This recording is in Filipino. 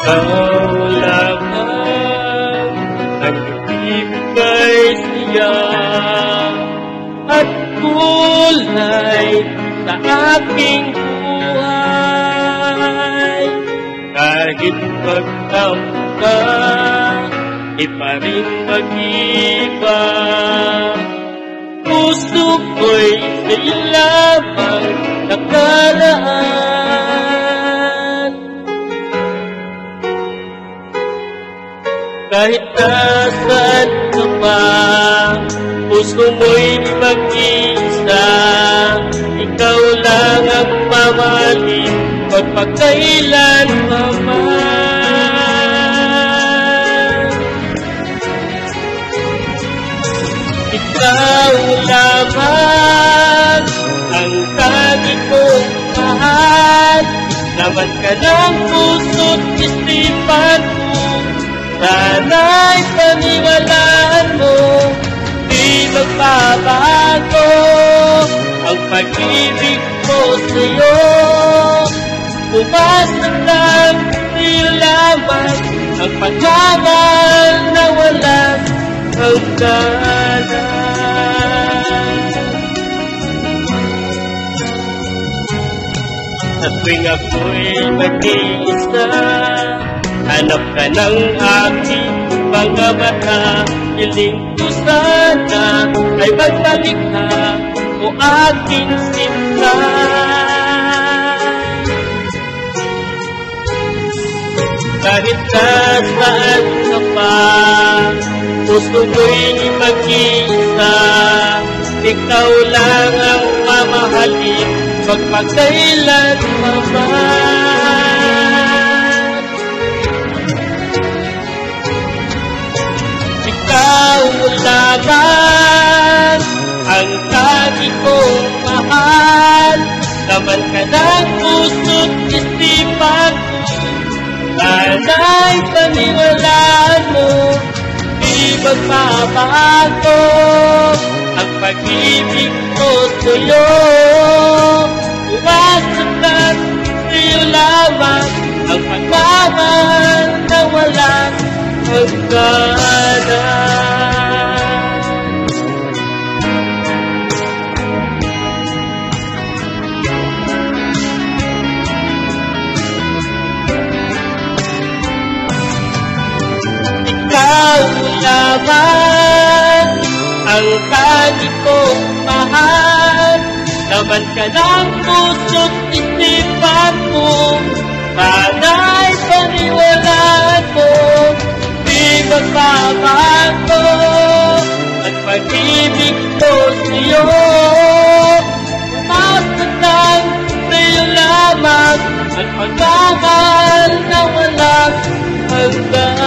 Ikaw lamang ang ibigay siya at kulay sa aking buhay. Kahit magkampo ka, iba rin mag-iba. Puso ko'y sa'yo lamang nakalaan. Kahit nasaan ka pa, puso mo'y mag-isa. Ikaw lang ang mamahalin, magpagkailan pa man. Ikaw lamang ang tangi kong mahal. Laman ka ng puso't isipan ko, sana'y paniwalaan mo. Di magbabago ang pag-ibig ko sa'yo. Pumasok lang sa'yo lamang ang pagmamahal na walang hangganan. Sa tuwing ako'y mag-iisa, hanap ka ng aking mga mata. Hiling ko sana ay magbalik ka, o aking sinta. Kahit nasaan ka pa, puso mo'y mag-iisa. Ikaw lang ang mamahalin, magpagkailan pa man. Ikaw lamang ang tangi kong mahal. Laman ka ng puso't isipan ko, sana'y paniwalaan mo. Di magbabago ang pag-ibig ko sa'yo. Pumasok lang sa'yo lamang ang pagmamahal na walang hangganan. Ikaw lamang ang tangi kong mahal. Laman ka ng puso't isipan mo, sana'y paniwalaan mo. Di magbabago ang pag-ibig ko sa'yo. Pumasok lang sa'yo lamang ang pagmamahal na walang hanggan.